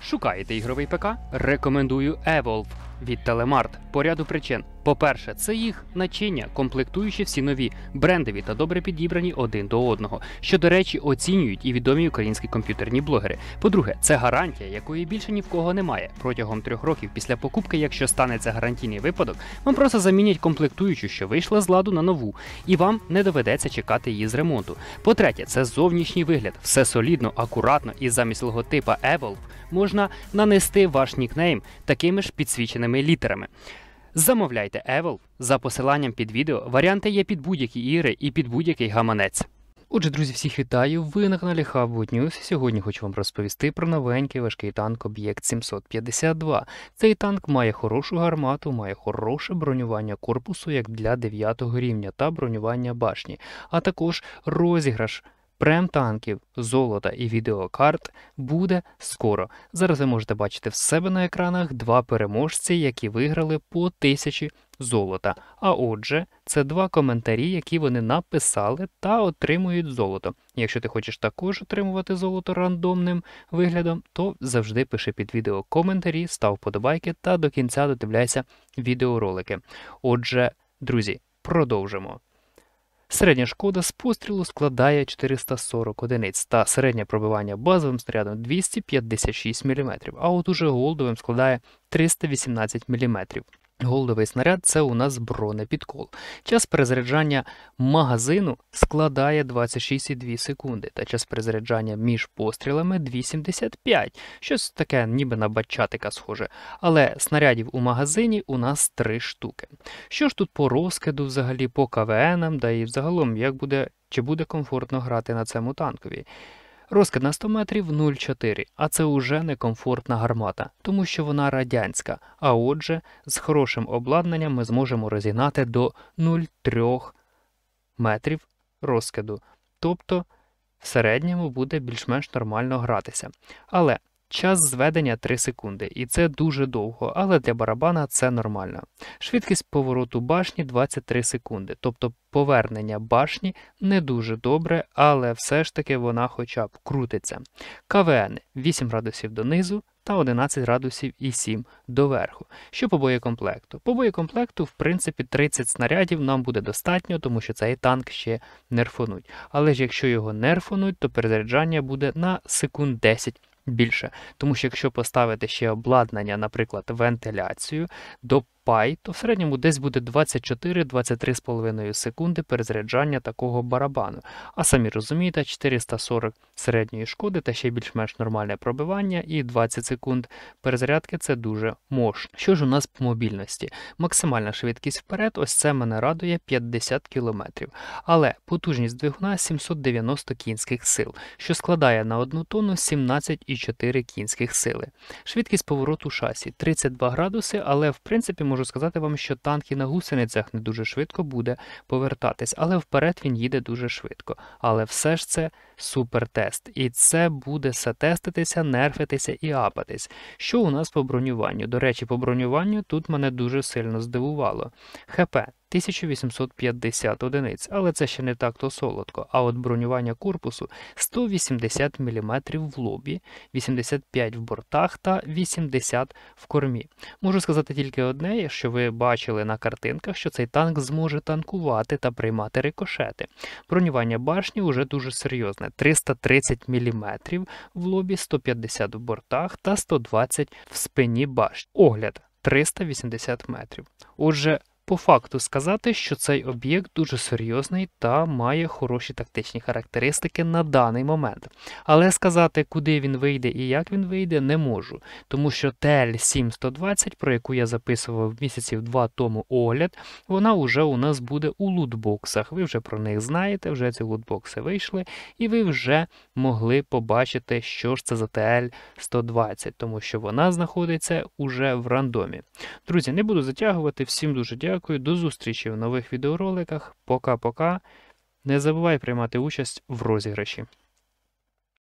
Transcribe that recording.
Шукаєте ігровий ПК? Рекомендую Evolve від Telemark по ряду причин. По-перше, це їх начиння, комплектуючі всі нові, брендові та добре підібрані один до одного, що, до речі, оцінюють і відомі українські комп'ютерні блогери. По-друге, це гарантія, якої більше ні в кого немає. Протягом 3 років після покупки, якщо станеться гарантійний випадок, вам просто замінять комплектуючу, що вийшла з ладу, на нову, і вам не доведеться чекати її з ремонту. По-третє, це зовнішній вигляд. Все солідно, акуратно, і замість логотипа Evolve можна нанести ваш нікнейм такими ж підсвіченими літерами. Замовляйте Evolve за посиланням під відео. Варіанти є під будь-які ігри і під будь-який гаманець. Отже, друзі, всіх вітаю! Ви на каналі Hubwood News. Сьогодні хочу вам розповісти про новенький важкий танк Об'єкт 752. Цей танк має хорошу гармату, має хороше бронювання корпусу як для 9-го рівня та бронювання башні, а також розіграш прем-танків, золота і відеокарт буде скоро. Зараз ви можете бачити в себе на екранах 2 переможці, які виграли по 1000 золота. А отже, це 2 коментарі, які вони написали та отримують золото. Якщо ти хочеш також отримувати золото рандомним виглядом, то завжди пиши під відео коментарі, став вподобайки та до кінця додивляйся відеоролики. Отже, друзі, продовжимо. Середня шкода з пострілу складає 440 одиниць та середнє пробивання базовим снарядом 256 мм, а от уже голдовим складає 318 мм. Голдовий снаряд – це у нас бронепідкол. Час перезаряджання магазину складає 26,2 секунди, та час перезаряджання між пострілами 2,75. Щось таке ніби на батчатика схоже. Але снарядів у магазині у нас 3 штуки. Що ж тут по розкиду взагалі, по КВНам, да і взагалом, чи буде комфортно грати на цьому танкові? Розкид на 100 метрів 0,4, а це уже некомфортна гармата, тому що вона радянська, а отже, з хорошим обладнанням ми зможемо розігнати до 0,3 метрів розкиду, тобто в середньому буде більш-менш нормально гратися. Але час зведення 3 секунди, і це дуже довго, але для барабана це нормально. Швидкість повороту башні 23 секунди, тобто повернення башні не дуже добре, але все ж таки вона хоча б крутиться. КВН 8 градусів донизу та 11 градусів і 7 доверху. Що по боєкомплекту? По боєкомплекту, в принципі, 30 снарядів нам буде достатньо, тому що цей танк ще нерфонуть. Але ж якщо його нерфонуть, то перезаряджання буде на секунд 10 більше. Тому що якщо поставити ще обладнання, наприклад, вентиляцію до PAI, то в середньому десь буде 24-23,5 секунди перезаряджання такого барабану. А самі розумієте, 440 середньої шкоди та ще більш-менш нормальне пробивання і 20 секунд перезарядки – це дуже мощно. Що ж у нас по мобільності? Максимальна швидкість вперед, ось це мене радує, 50 км. Але потужність двигуна 790 кінських сил, що складає на 1 тонну 17,4 кінських сили. Швидкість повороту шасі 32 градуси, але в принципі можу сказати вам, що танк і на гусеницях не дуже швидко буде повертатись, але вперед він їде дуже швидко. Але все ж це супертест. І це буде все теститися, нерфитися і апатись. Що у нас по бронюванню? До речі, по бронюванню тут мене дуже сильно здивувало. ХП 1850 одиниць, але це ще не так-то солодко. А от бронювання корпусу 180 мм в лобі, 85 в бортах та 80 в кормі. Можу сказати тільки одне, що ви бачили на картинках, що цей танк зможе танкувати та приймати рикошети. Бронювання башні вже дуже серйозне. 330 мм в лобі, 150 в бортах та 120 в спині башні. Огляд 380 метрів. Отже, по факту сказати, що цей об'єкт дуже серйозний та має хороші тактичні характеристики на даний момент. Але сказати, куди він вийде і як він вийде, не можу. Тому що TL-7-120, про яку я записував місяців 2 тому огляд, вона вже у нас буде у лутбоксах. Ви вже про них знаєте, вже ці лутбокси вийшли, і ви вже могли побачити, що ж це за TL-120, тому що вона знаходиться уже в рандомі. Друзі, не буду затягувати, всім дуже дякую. До зустрічі в нових відеороликах. Пока-пока. Не забувай приймати участь в розіграші.